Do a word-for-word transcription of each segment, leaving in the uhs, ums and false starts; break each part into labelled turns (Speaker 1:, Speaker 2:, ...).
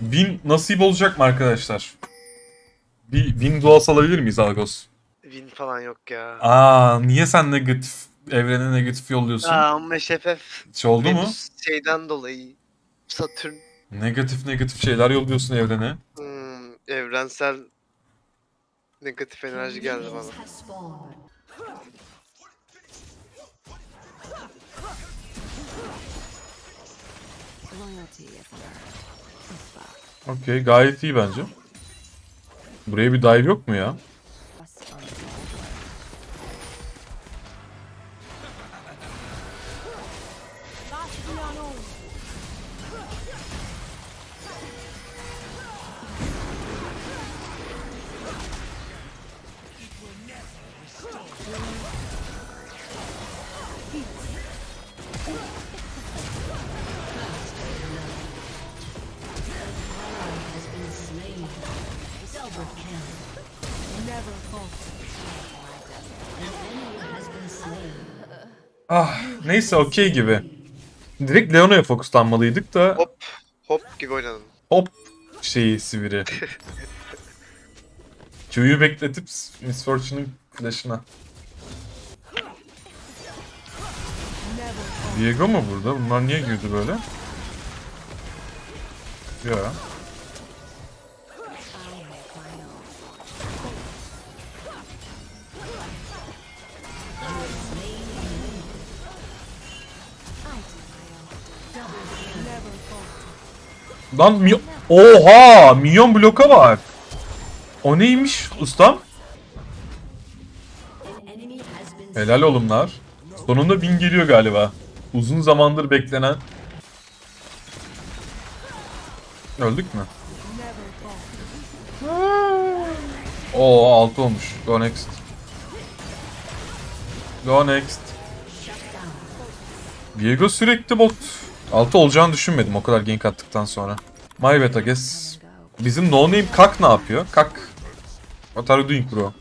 Speaker 1: Win nasip olacak mı arkadaşlar? Bir win duası alabilir miyiz Algos?
Speaker 2: Win falan yok ya.
Speaker 1: Aa, niye sen negatif, evrene negatif yolluyorsun?
Speaker 2: Aa, ama F F
Speaker 1: Hiç oldu mu?
Speaker 2: Venüs şeyden dolayı. Satürn
Speaker 1: Negatif negatif şeyler yolluyorsun evrene.
Speaker 2: hmm, evrensel negatif enerji geldi bana.
Speaker 1: Okey, gayet iyi bence. Buraya bir dive yok mu ya? Ah, neyse okey gibi. Direkt Leona'ya fokuslanmalıydık da
Speaker 2: Hop hop gibi oynadın.
Speaker 1: hop şeyi sivri. Q'yu bekletip Miss Fortune'ın flash'ına. Diego mu burada? Bunlar niye girdi böyle? Ya. Lan mi... Oha! Minyon bloka var. O neymiş ustam? Helal olumlar. Sonunda bin geliyor galiba. Uzun zamandır beklenen. Öldük mü? Oo altı olmuş. Go next. Go next. Diego sürekli bot. altı olacağını düşünmedim o kadar gank attıktan sonra. My bad I guess. Bizim no name Kak ne yapıyor? Kak. What are you doing bro?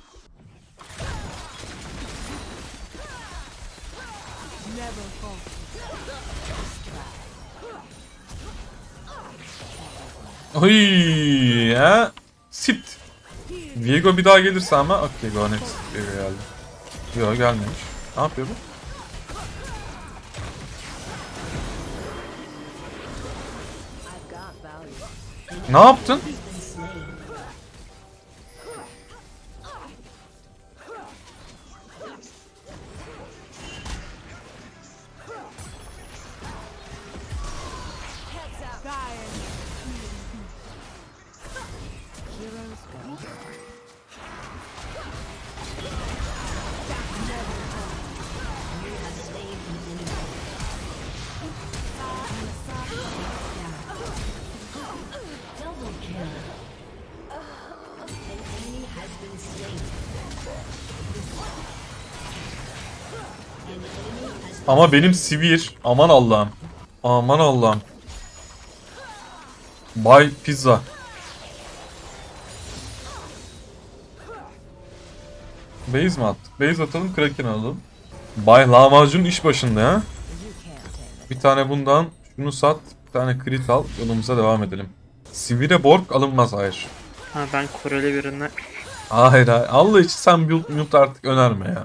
Speaker 1: Oy ya. Sit. Diego bir daha gelirse ama okey go next. Diego geldi. Yok gelmemiş. Ne yapıyor bu? Ne yaptın? Ama benim sivir. Aman Allah'ım. Aman Allah'ım. Bay pizza. Base mi attık? Base atalım, Kraken alalım. Bay lahmacun iş başında ya. Bir tane bundan şunu sat. Bir tane crit al. Yolumuza devam edelim. Sivire Borg alınmaz hayır.
Speaker 3: Ha ben Koreli birine...
Speaker 1: Hayır hayır. Allah için sen build mute artık önerme ya.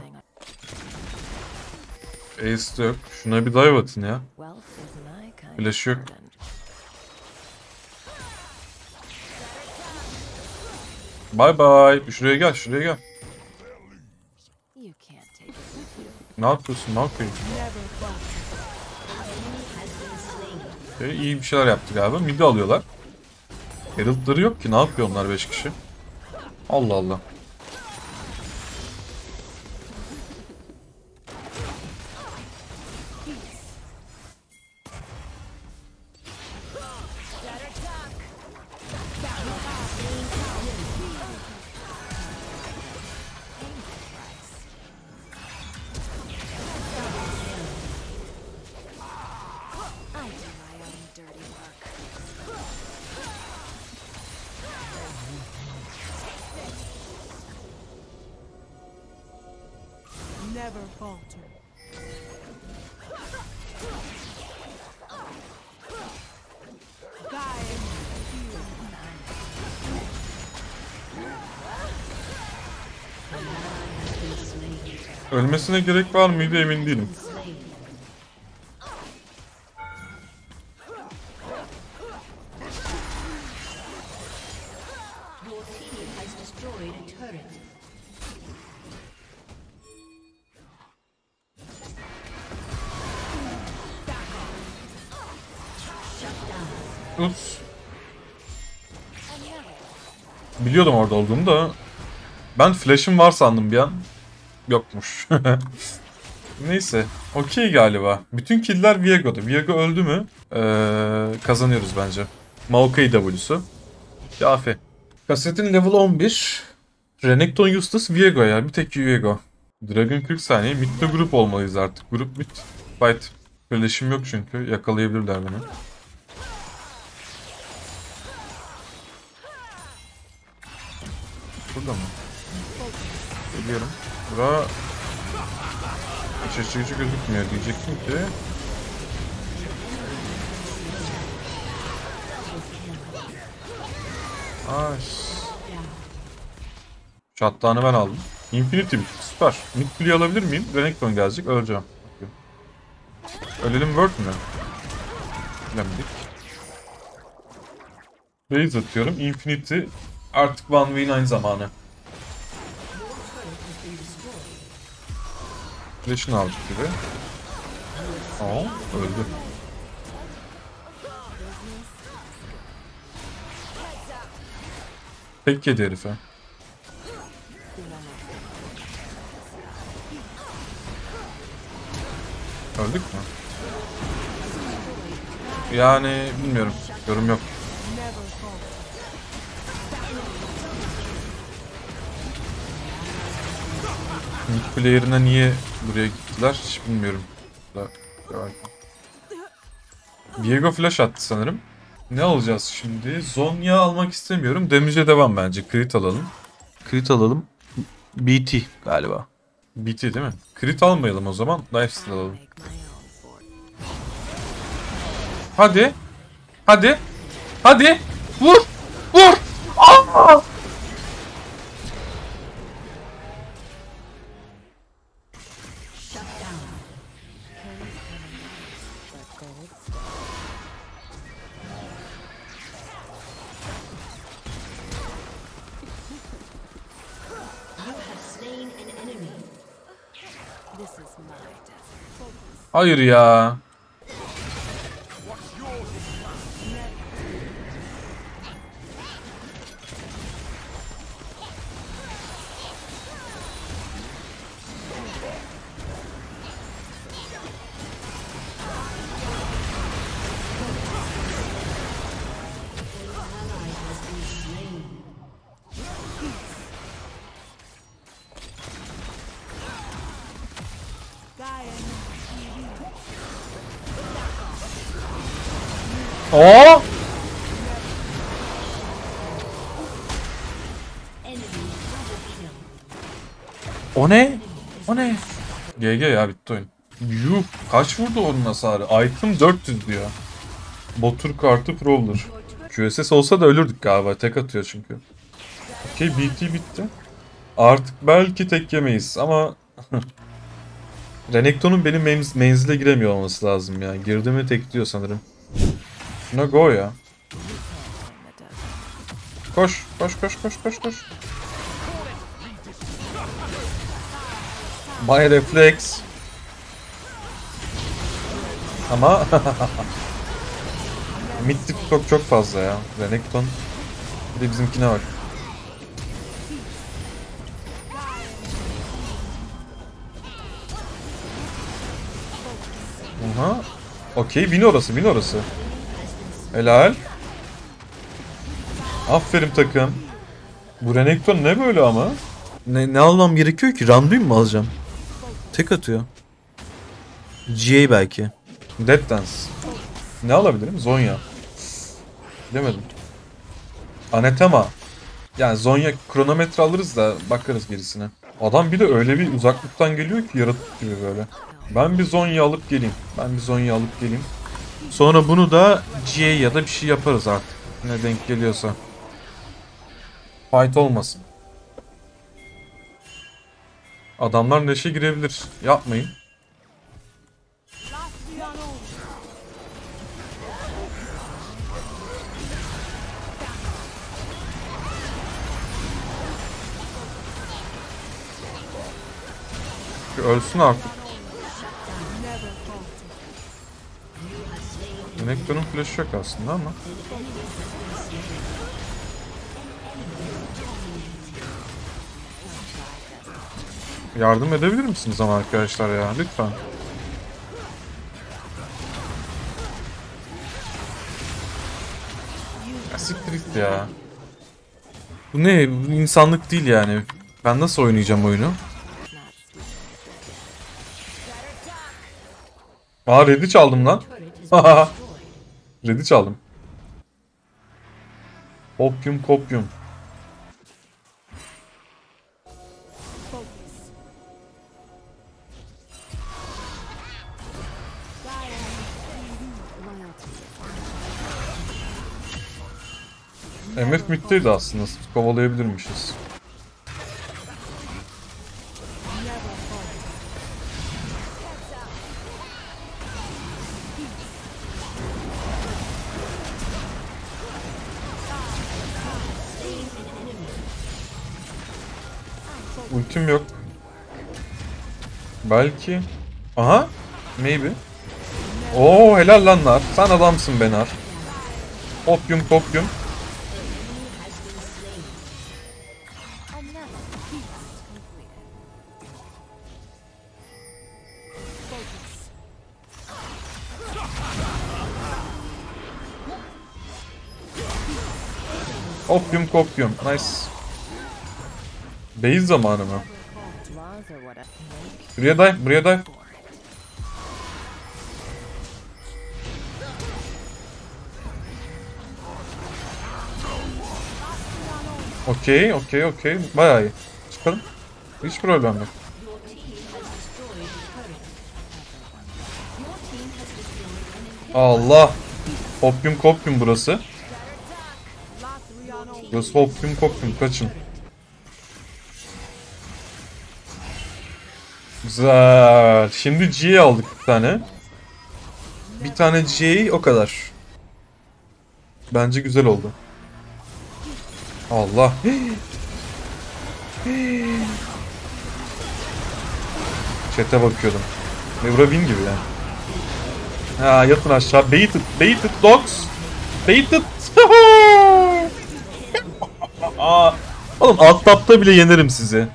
Speaker 1: Ace yok. Şuna bir dive atın ya. Flash yok. Bye bye. Şuraya gel, şuraya gel. Ne yapıyorsun? Ne yapıyorsun? Okay, iyi bir şeyler yaptı galiba. Mid'i alıyorlar. Herald'ları yok ki. Ne yapıyor onlar beş kişi? Allah Allah.
Speaker 4: Never falter. Guide.
Speaker 1: Ölmesine gerek var mıydı emin değilim. Ups. Biliyordum orada olduğunu da. Ben flash'ım var sandım bir an. Yokmuş. Neyse. Okey galiba. Bütün killer Viego'da. Viego öldü mü? Ee, kazanıyoruz bence. Maokai W'su. Kafi. Kasetin level on bir. Renekton Eustace Viego ya. Bir tek Viego. Dragon kırk saniye. Mid'de grup olmalıyız artık. Grup mid. Fight. Flash'im yok çünkü. Yakalayabilirler beni. Burada mı? Geliyorum. Bura hiç açıcı gözükmüyor diyecektim ki. Ay. Shutdown'ı ben aldım. Infinity bitti. Süper. Mid play alabilir miyim? Renekton gelecek. Öleceğim. Okay. Ölelim word mü? Bilemedik. Base atıyorum. Infinity artık one v nine zamanı. Flash'ını aldık gibi. Aa, öldü. Tek yedi herife. Öldük mü? Yani bilmiyorum. Yorum yok. Mid player'ına niye buraya gittiler hiç bilmiyorum. Viego flash attı sanırım. Ne alacağız şimdi? Zonya almak istemiyorum. Damage'e devam bence. Crit alalım. Crit alalım. B T galiba. B T değil mi? Crit almayalım o zaman. Lifesteal alalım. Hadi. Hadi. Hadi. Vur. Vur. Aa! Hayır ya. Oo! O ne? O ne? G G ya bitti oyun. Yuh kaç vurdu onun hasarı? Item dört yüz diyor. Botur kartı Prowler. Q S S olsa da ölürdük galiba. Tek atıyor çünkü. Okey B T bitti. Artık belki tek yemeyiz ama Renekton'un benim menz menzile giremiyor olması lazım ya. Girdi mi tek diyor sanırım. Şuna go ya. Koş, koş, koş, koş, koş, koş. My reflex. Ama mid TikTok çok fazla ya. Renekton. Bir de bizimkine bak. Aha. Okey, win orası, win orası. Helal. Aferin takım. Bu Renekton ne böyle ama? Ne, ne almam gerekiyor ki? Randuin mu alacağım? Tek atıyor. G A belki. Dead Dance. Ne alabilirim? Zonya. Demedim. Anetema. Yani Zonya kronometre alırız da bakarız gerisine. Adam bir de öyle bir uzaklıktan geliyor ki yaratık gibi böyle. Ben bir Zonya alıp geleyim. Ben bir Zonya alıp geleyim. Sonra bunu da G A ya da bir şey yaparız artık. Ne denk geliyorsa. Fight olmasın. Adamlar neşe girebilir. Yapmayın. Bir ölsün artık. Nektar'ın flash'ı yok aslında ama. Yardım edebilir misiniz ama arkadaşlar ya? Lütfen. Ya siktir git ya. Bu ne? Bu insanlık değil yani. Ben nasıl oynayacağım oyunu? Aa red'i çaldım lan. Red'i çaldım. Kopyum kopyum. M F middeydi aslında. Kovalayabilirmişiz. Ultim yok. Belki. Aha. Maybe. Oo helal lan Nar. Sen adamsın be Nar. Kopyum kopyum. Kopyum kopyum. Nice. Base zamanı mı? Buraya dive, buraya dive. Okey, okey, okey. Bayağı iyi. Çıkalım. Hiç problem yok. Allah. Kopyum kopyum burası. Burası kopyum kopyum. Kaçın. Güzel. Şimdi G'yi aldık bir tane. Bir tane G o kadar. Bence güzel oldu. Allah. Chat'e bakıyordum. Evra win gibi yani. Ha yatın aşağı. Baited. Baited dogs. Baited. Oğlum alt tapta bile yenerim sizi.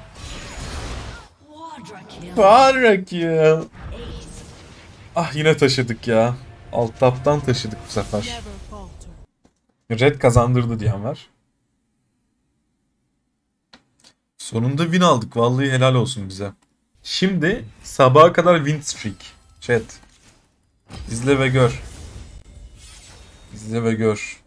Speaker 1: Quadra kill. Ah yine taşıdık ya. Alt taptan taşıdık bu sefer. Red kazandırdı diyen var. Sonunda win aldık. Vallahi helal olsun bize. Şimdi sabaha kadar win streak. Chat. İzle ve gör. İzle ve gör.